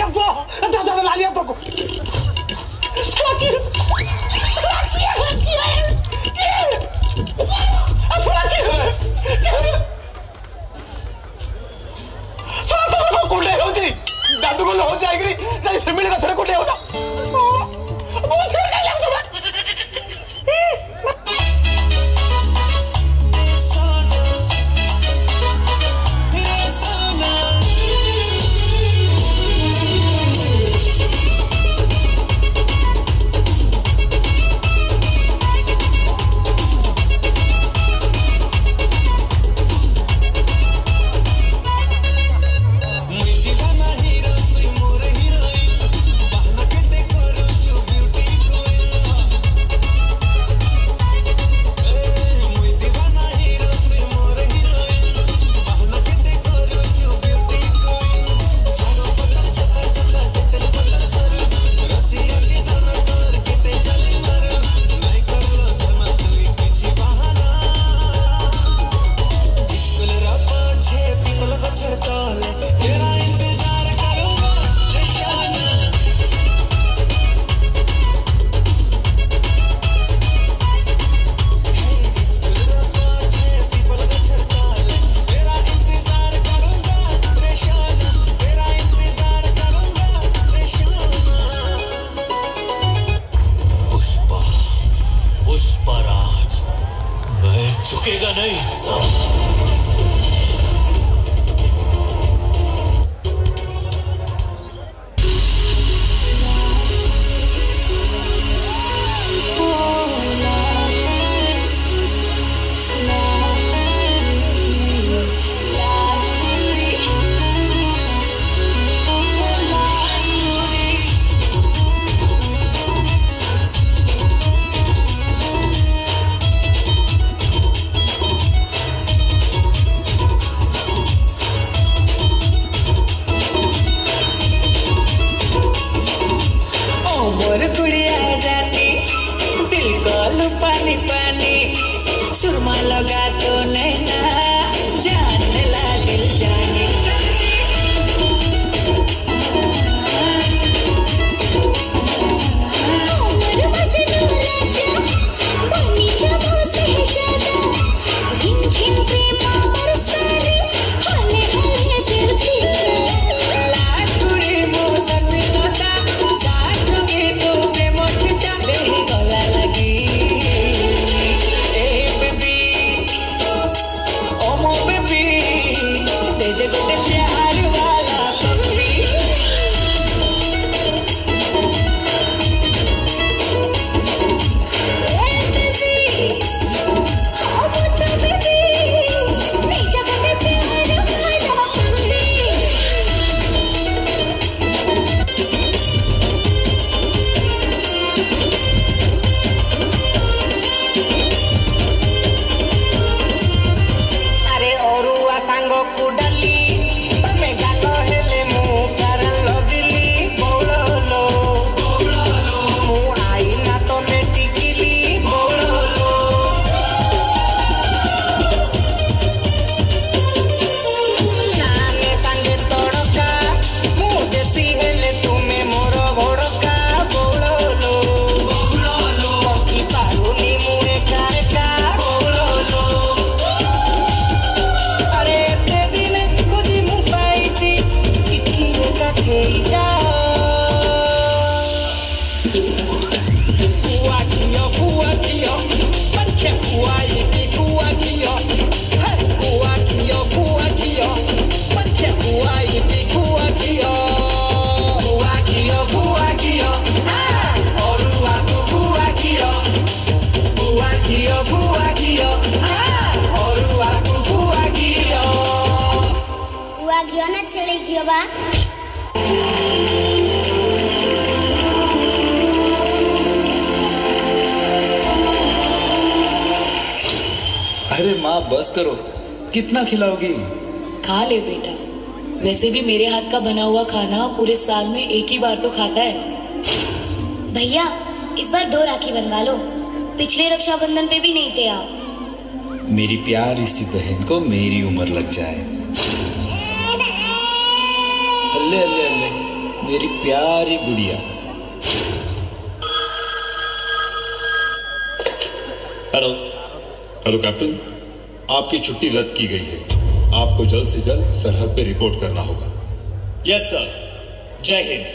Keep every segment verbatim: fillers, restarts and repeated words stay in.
तो तो तो ला लिया तो को लकी लकी लकी असला की साथ को कोले हो जी दादू को हो जाएगी नहीं से मिलेगा थोड़े कोले हो ना बहुत कर गया लग तो झुकेगा नहीं सब। पानी पानी सुरमा लगा तो नैना जानने ला दिल जाने अरे माँ बस करो, कितना खिलाओगी? खा ले बेटा, वैसे भी मेरे हाथ का बना हुआ खाना पूरे साल में एक ही बार तो खाता है। भैया इस बार दो राखी बनवा लो, पिछले रक्षाबंधन पे भी नहीं थे आप। मेरी प्यारी सी बहन को मेरी उम्र लग जाए। अल्ले अल्ले अल्ले, मेरी प्यारी गुड़िया। हेलो हेलो कैप्टन, आपकी छुट्टी रद्द की गई है। आपको जल्द से जल्द सरहद पे रिपोर्ट करना होगा। यस सर, जय हिंद।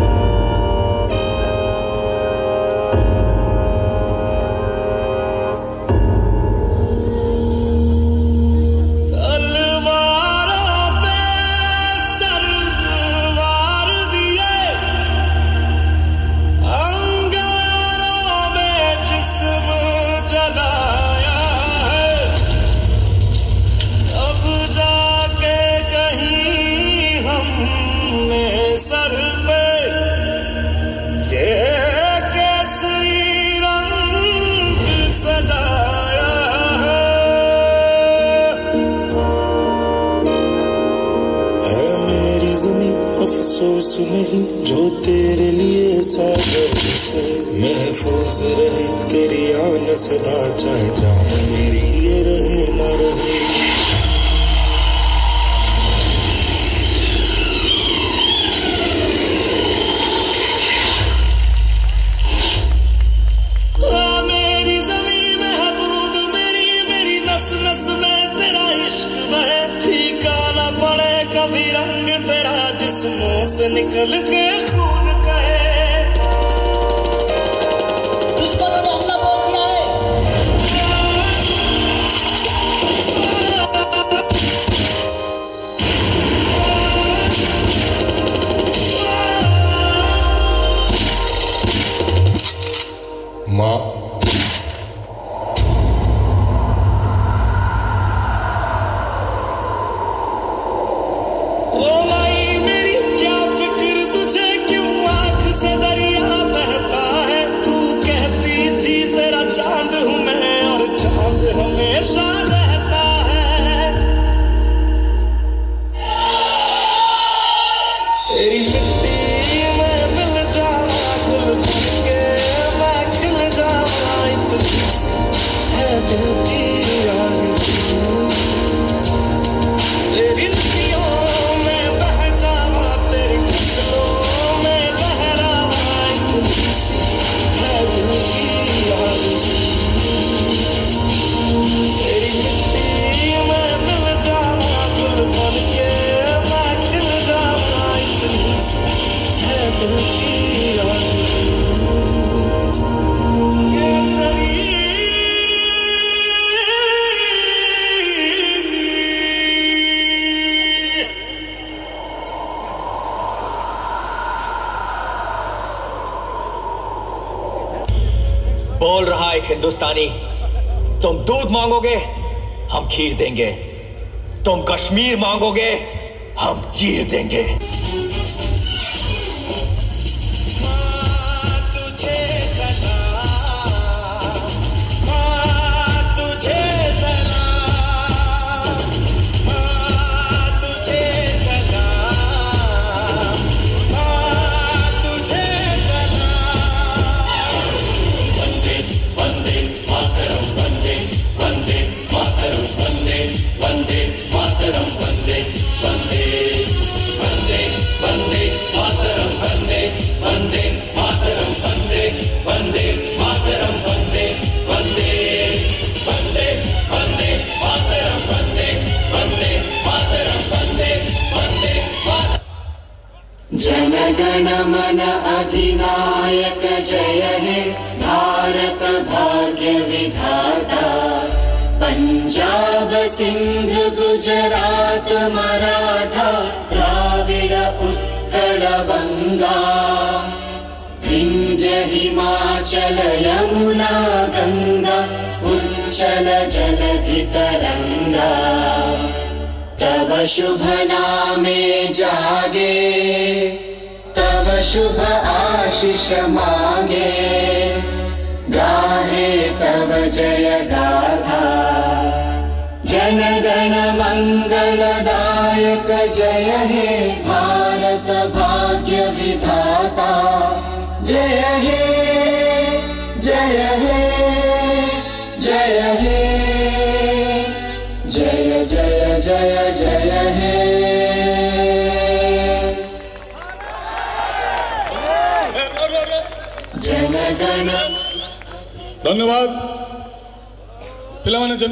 अफसोस नहीं जो तेरे लिए सागर से महफूज रहे तेरी आन सदा, चाहे जान मेरी ये रहे न रहे। मेरी ज़मीं महबूब मेरी मेरी नस नस में तेरा इश्क बहे, फीका न पड़े कभी रंग तेरा जिस्मों से निकल के खून कहे। दुश्मनों ने हमला बोल दिया है। माँ, ओ माई मेरी क्या फिक्र तुझे, क्यों आँख से दरिया बहता है। तू कहती थी तेरा चांद हूँ मैं और चांद हमेशा रहता है। तेरी मिट्टी में मिल जावा गुल बन के मैं खिल जावा, इतनी सी है दिल की आरज़ू। तेरी नदियों में बह जावा तेरी फसलों में लहरावा, इतनी सी है दिल की आरज़ू। तेरी मिट्टी में मिल जावा गुल बन के मैं खिल जावा, इतनी सी है दिल की आरज़ू। बोल रहा एक हिंदुस्तानी, तुम दूध मांगोगे हम खीर देंगे, तुम कश्मीर मांगोगे हम चीर देंगे। जनगण मन अधिनायक जय हे भारत भाग्य विधाता। पंजाब सिंध गुजरात मराठा द्राविड़ उत्कल बंगा, विंध्य हिमाचल यमुना गंगा उच्चल जलधि तरंगा। तव शुभ नामे जागे तव शुभ आशीष मांगे, गाहे तव जय गाथा। जनगण मंगलदायक जय हे भारत भाग्य विधाता। जय हे जय हे जय हे जय जय जय जय हे। धन्यवाद। पिलाମାନେ